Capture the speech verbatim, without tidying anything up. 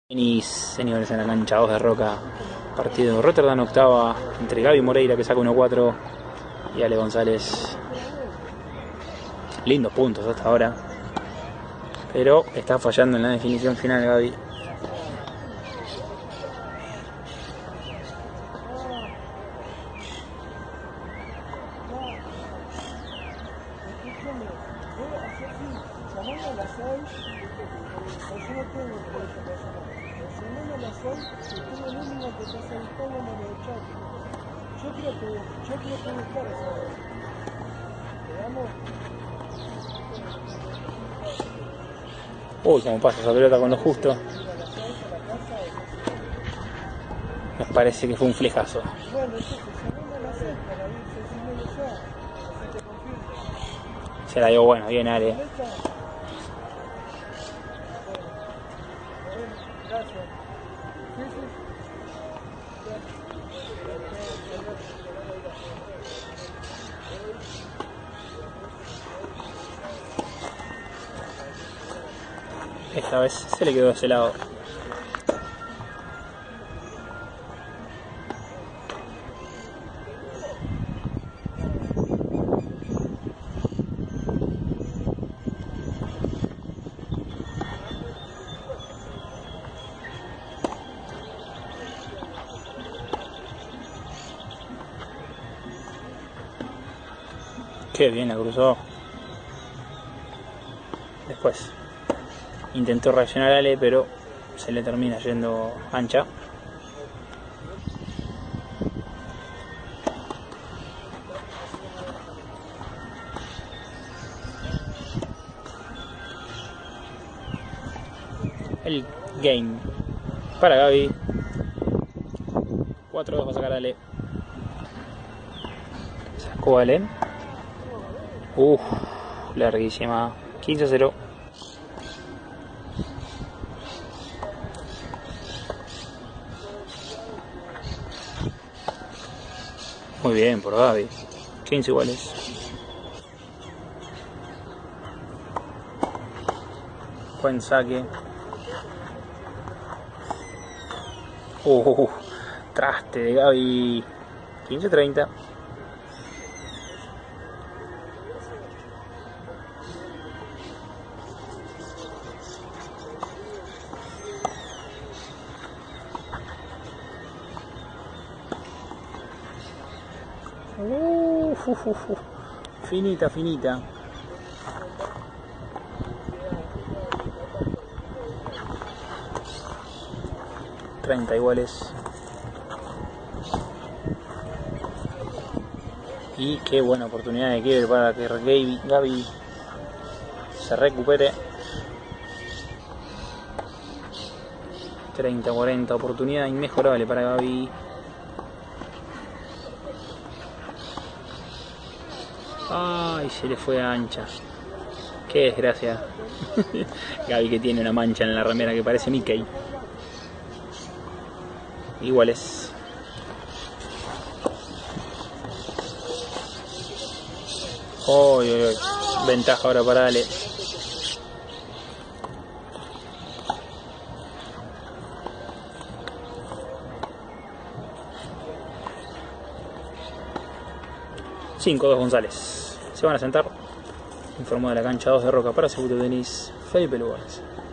Tenis, señores, en la cancha dos de Roca. Partido de Rotterdam octava entre Gaby Moreira, que saca uno cuatro, y Ale González. Lindos puntos hasta ahora, pero está fallando en la definición final Gaby. Yo creo que, yo creo que buscar esa vez. Veamos. Uy, cómo pasa esa pelota con lo justo. Me parece que fue un flejazo. Bueno, entonces, segundo a la seis para ir seis y medio ya. Así te confirmo. Se la dio bueno, bien Ale. Bueno, gracias. Sí, sí. Esta vez se le quedó ese lado. Qué bien la cruzó. Después intentó reaccionar Ale, pero se le termina yendo ancha. El game para Gaby. cuatro dos va a sacar Ale. Sacó Ale. Uff, larguísima. quince a cero. Muy bien por Gaby. quince iguales. Buen saque. Uh, traste de Gaby. quince a treinta. Uh, uh, uh, uh. Finita, finita. treinta iguales. Y qué buena oportunidad de quiebre para que Gaby, Gaby se recupere. treinta a cuarenta, oportunidad inmejorable para Gaby. Ay, se le fue ancha. Qué desgracia. Gaby, que tiene una mancha en la remera que parece Mickey. Iguales. Uy, uy, uy. Ventaja ahora para Ale. cinco dos González. Se van a sentar. Informó de la cancha dos de Roca para Cebuto Tenis, Felipe Lugones.